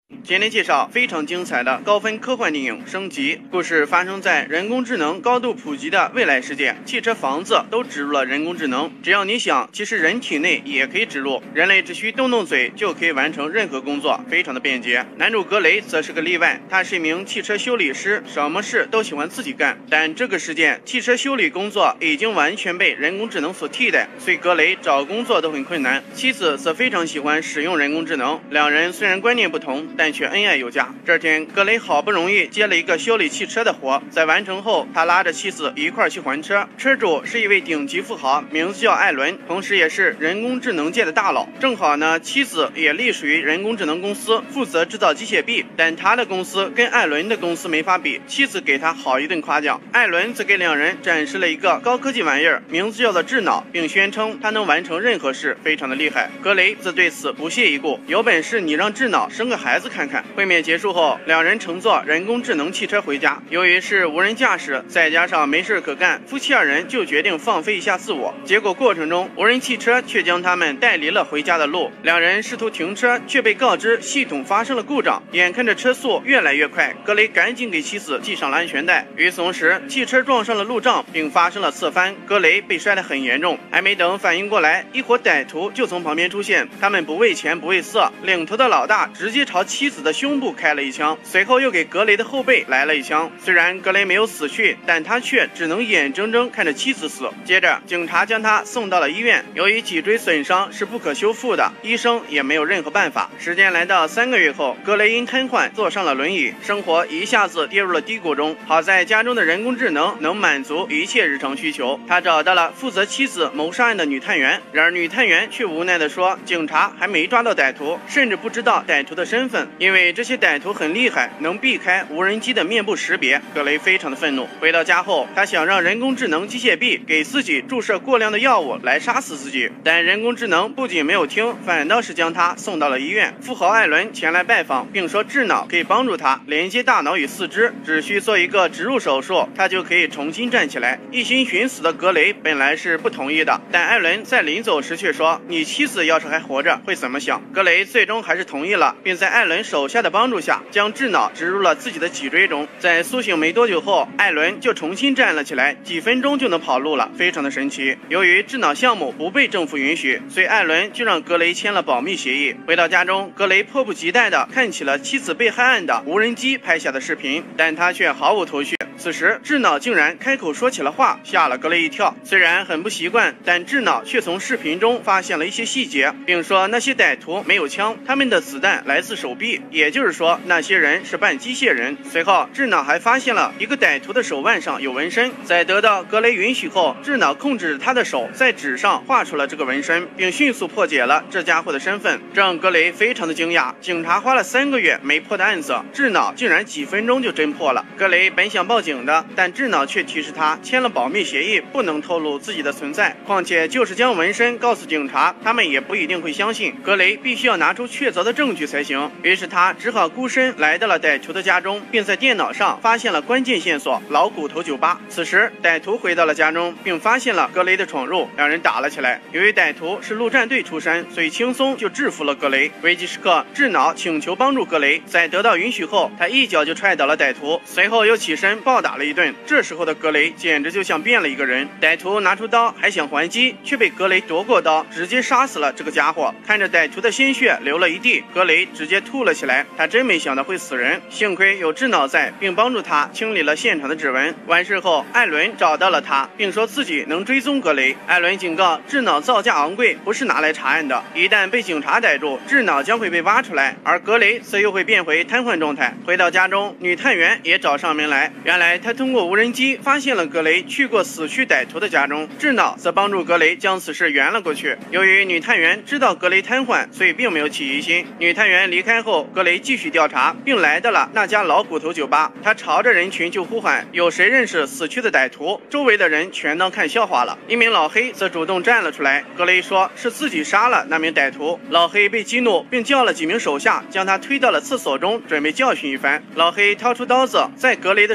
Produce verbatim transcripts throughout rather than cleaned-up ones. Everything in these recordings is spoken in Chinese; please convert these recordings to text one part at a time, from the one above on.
今天介绍非常精彩的高分科幻电影《升级》，故事发生在人工智能高度普及的未来世界，汽车、房子都植入了人工智能。只要你想，其实人体内也可以植入，人类只需动动嘴就可以完成任何工作，非常的便捷。男主格雷则是个例外，他是一名汽车修理师，什么事都喜欢自己干。但这个世界，汽车修理工作已经完全被人工智能所替代，所以格雷找工作都很困难。妻子则非常喜欢使用人工智能，两人虽然观念不同，但却恩爱有加。这天，格雷好不容易接了一个修理汽车的活，在完成后，他拉着妻子一块去还车。车主是一位顶级富豪，名字叫艾伦，同时也是人工智能界的大佬。正好呢，妻子也隶属于人工智能公司，负责制造机械臂，但他的公司跟艾伦的公司没法比。妻子给他好一顿夸奖，艾伦则给两人展示了一个高科技玩意儿，名字叫做智脑，并宣称他能完成任何事，非常的厉害。格雷则对此不屑一顾，有本事你让智脑生个孩子看看。会面结束后，两人乘坐人工智能汽车回家。由于是无人驾驶，再加上没事可干，夫妻二人就决定放飞一下自我。结果过程中，无人汽车却将他们带离了回家的路。两人试图停车，却被告知系统发生了故障。眼看着车速越来越快，格雷赶紧给妻子系上了安全带。与此同时，汽车撞上了路障，并发生了侧翻，格雷被摔得很严重。还没等反应过来，一伙歹徒就从旁边出现。他们不为钱不为色，领头的老大直接朝妻子的胸部开了一枪，随后又给格雷的后背来了一枪。虽然格雷没有死去，但他却只能眼睁睁看着妻子死。接着，警察将他送到了医院。由于脊椎损伤是不可修复的，医生也没有任何办法。时间来到三个月后，格雷因瘫痪坐上了轮椅，生活一下子跌入了低谷中。好在家中的人工智能能满足一切日常需求，他找到了负责妻子谋杀案的女探员。然而女探员却无奈地说，警察还没抓到歹徒，甚至不知道歹徒的身份，因为这些歹徒很厉害，能避开无人机的面部识别。格雷非常的愤怒，回到家后，他想让人工智能机械臂给自己注射过量的药物来杀死自己，但人工智能不仅没有听，反倒是将他送到了医院。富豪艾伦前来拜访，并说智脑可以帮助他连接大脑与四肢，只需做一个植入手术，他就可以重新站起来。一心寻死的格雷本来是不同意的，但艾伦在临走时却说，你妻子要是还活着会怎么想？格雷最终还是同意了，并在艾伦手下的帮助下将智脑植入了自己的脊椎中。在苏醒没多久后，艾伦就重新站了起来，几分钟就能跑路了，非常的神奇。由于智脑项目不被政府允许，所以艾伦就让格雷签了保密协议。回到家中，格雷迫不及待地看起了妻子被害案的无人机拍下的视频，但他却毫无头绪。此时智脑竟然开口说起了话，吓了格雷一跳。虽然很不习惯，但智脑却从视频中发现了一些细节，并说那些歹徒没有枪，他们的子弹来自手臂，也就是说那些人是半机械人。随后智脑还发现了一个歹徒的手腕上有纹身，在得到格雷允许后，智脑控制他的手在纸上画出了这个纹身，并迅速破解了这家伙的身份，这让格雷非常的惊讶。警察花了三个月没破的案子，智脑竟然几分钟就侦破了。格雷本想报警的，但智脑却提示他签了保密协议，不能透露自己的存在，况且就是将纹身告诉警察，他们也不一定会相信。格雷必须要拿出确凿的证据才行，于是他只好孤身来到了歹徒的家中，并在电脑上发现了关键线索老骨头酒吧。此时歹徒回到了家中，并发现了格雷的闯入，两人打了起来。由于歹徒是陆战队出身，所以轻松就制服了格雷。危急时刻，智脑请求帮助格雷，在得到允许后，他一脚就踹倒了歹徒，随后又起身暴打了一顿。这时候的格雷简直就像变了一个人。歹徒拿出刀还想还击，却被格雷夺过刀，直接杀死了这个家伙。看着歹徒的鲜血流了一地，格雷直接吐了起来。他真没想到会死人，幸亏有智脑在，并帮助他清理了现场的指纹。完事后，艾伦找到了他，并说自己能追踪格雷。艾伦警告智脑造价昂贵，不是拿来查案的，一旦被警察逮住，智脑将会被挖出来，而格雷则又会变回瘫痪状态。回到家中，女探员也找上门来，原来她通过无人机发现了格雷去过死去歹徒的家中，智脑则帮助格雷将此事圆了过去。由于女探员知道格雷瘫痪，所以并没有起疑心。女探员离开后，格雷继续调查，并来到了那家老骨头酒吧。他朝着人群就呼喊，有谁认识死去的歹徒？周围的人全当看笑话了。一名老黑则主动站了出来，格雷说是自己杀了那名歹徒。老黑被激怒，并叫了几名手下将他推到了厕所中，准备教训一番。老黑掏出刀子，在格雷的身上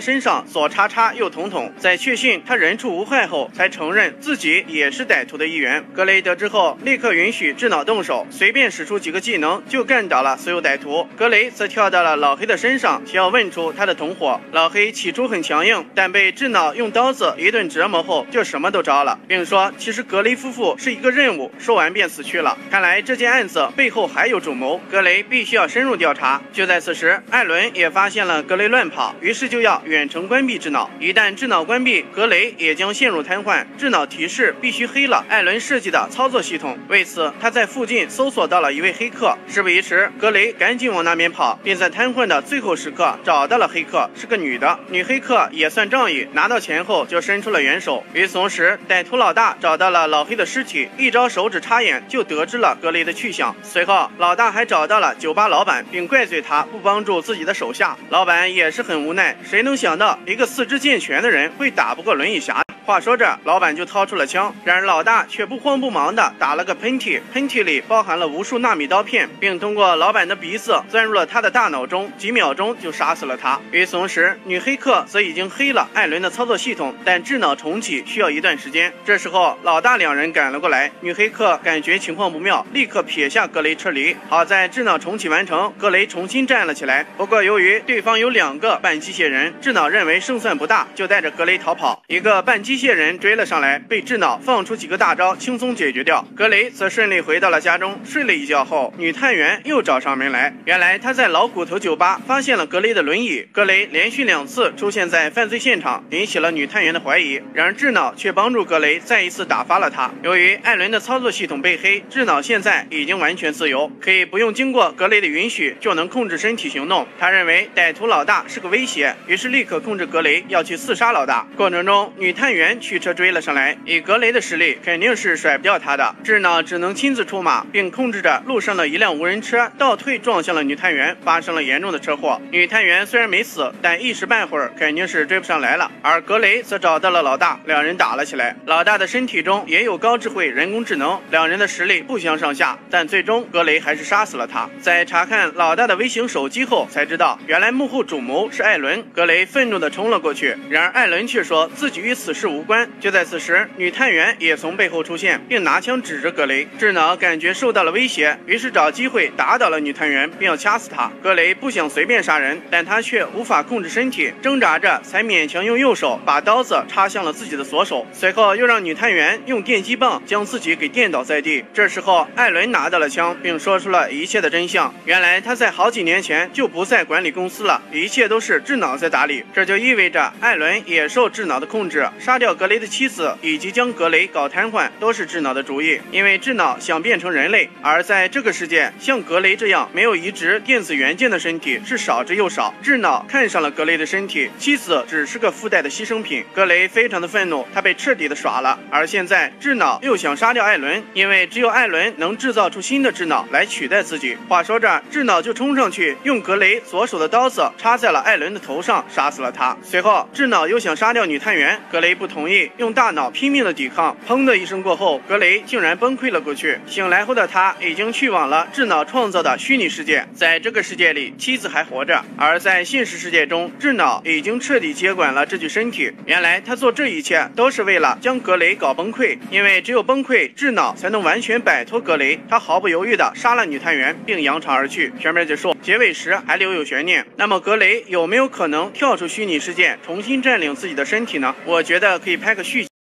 上左叉叉右捅捅，在确信他人畜无害后，才承认自己也是歹徒的一员。格雷得知后，立刻允许智脑动手，随便使出几个技能就干倒了所有歹徒。格雷则跳到了老黑的身上，想要问出他的同伙。老黑起初很强硬，但被智脑用刀子一顿折磨后，就什么都招了，并说其实格雷夫妇是一个任务，说完便死去了。看来这件案子背后还有主谋，格雷必须要深入调查。就在此时，艾伦也发现了格雷乱跑，于是就要远程关闭智脑。一旦智脑关闭，格雷也将陷入瘫痪。智脑提示必须黑了艾伦设计的操作系统，为此他在附近搜索到了一位黑客。事不宜迟，格雷赶紧往那边跑，并在瘫痪的最后时刻找到了黑客，是个女的。女黑客也算仗义，拿到钱后就伸出了援手。与此同时，歹徒老大找到了老黑的尸体，一招手指插眼就得知了格雷的去向。随后，老大还找到了酒吧老板，并怪罪他不帮助自己的手下。老板也是很无奈，谁能想到一个四肢健全的人会打不过轮椅侠？话说着，老板就掏出了枪，然而老大却不慌不忙地打了个喷嚏，喷嚏里包含了无数纳米刀片，并通过老板的鼻子钻入了他的大脑中，几秒钟就杀死了他。与此同时，女黑客则已经黑了艾伦的操作系统，但智脑重启需要一段时间。这时候，老大两人赶了过来，女黑客感觉情况不妙，立刻撇下格雷撤离。好在智脑重启完成，格雷重新站了起来。不过由于对方有两个半机械人，智脑认为胜算不大，就带着格雷逃跑。一个半机械人追了上来，被智脑放出几个大招轻松解决掉。格雷则顺利回到了家中，睡了一觉后，女探员又找上门来。原来他在老骨头酒吧发现了格雷的轮椅，格雷连续两次出现在犯罪现场，引起了女探员的怀疑。然而智脑却帮助格雷再一次打发了他。由于艾伦的操作系统被黑，智脑现在已经完全自由，可以不用经过格雷的允许就能控制身体行动。他认为歹徒老大是个威胁，于是立刻控制格雷要去刺杀老大。过程中，女探员驱车追了上来，以格雷的实力肯定是甩不掉他的。智脑只能亲自出马，并控制着路上的一辆无人车倒退撞向了女探员，发生了严重的车祸。女探员虽然没死，但一时半会儿肯定是追不上来了。而格雷则找到了老大，两人打了起来。老大的身体中也有高智慧人工智能，两人的实力不相上下，但最终格雷还是杀死了他。在查看老大的微型手机后，才知道原来幕后主谋是艾伦。格雷愤怒地冲了过去，然而艾伦却说自己与此事无关。就在此时，女探员也从背后出现，并拿枪指着格雷。智脑感觉受到了威胁，于是找机会打倒了女探员，并要掐死她。格雷不想随便杀人，但他却无法控制身体，挣扎着才勉强用右手把刀子插向了自己的左手，随后又让女探员用电击棒将自己给电倒在地。这时候，艾伦拿到了枪，并说出了一切的真相。原来他在好几年前就不再管理公司了，一切都是智脑在打理。这就意味着艾伦也受智脑的控制，杀掉格雷的妻子以及将格雷搞瘫痪都是智脑的主意。因为智脑想变成人类，而在这个世界，像格雷这样没有移植电子元件的身体是少之又少。智脑看上了格雷的身体，妻子只是个附带的牺牲品。格雷非常的愤怒，他被彻底的耍了。而现在智脑又想杀掉艾伦，因为只有艾伦能制造出新的智脑来取代自己。话说着，智脑就冲上去，用格雷左手的刀子插在了艾伦的头上，杀死了他。随后，智脑又想杀掉女探员，格雷不同意，用大脑拼命的抵抗。砰的一声过后，格雷竟然崩溃了过去。醒来后的他已经去往了智脑创造的虚拟世界，在这个世界里，妻子还活着，而在现实世界中，智脑已经彻底接管了这具身体。原来他做这一切都是为了将格雷搞崩溃，因为只有崩溃，智脑才能完全摆脱格雷。他毫不犹豫地杀了女探员，并扬长而去。全片结束，结尾时还留有悬念。那么格雷有没有可能跳出虚拟世界，重新占领自己的身体呢？我觉得可以拍个续集。